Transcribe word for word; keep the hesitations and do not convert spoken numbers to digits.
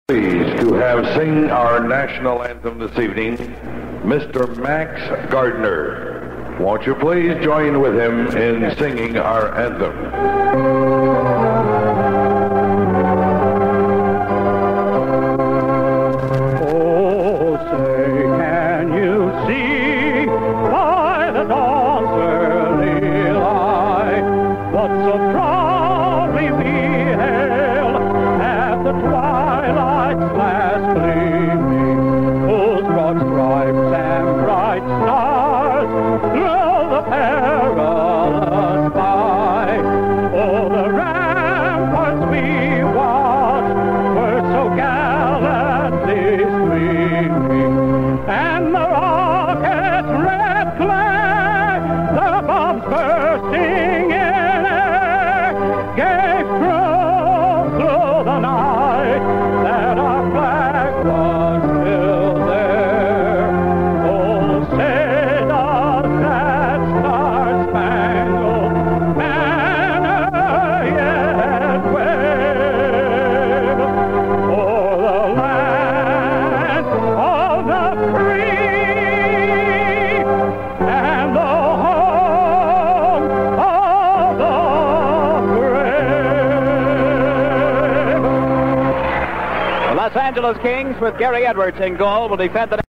Pleased to have sing our national anthem this evening, Mister Max Gardner. Won't you please join with him in singing our anthem? Bursting in air, gave proof through the night that our flag was still there. Oh, say does that star-spangled banner yet wave o'er the land of the free and the Los Angeles Kings with Gary Edwards in goal will defend the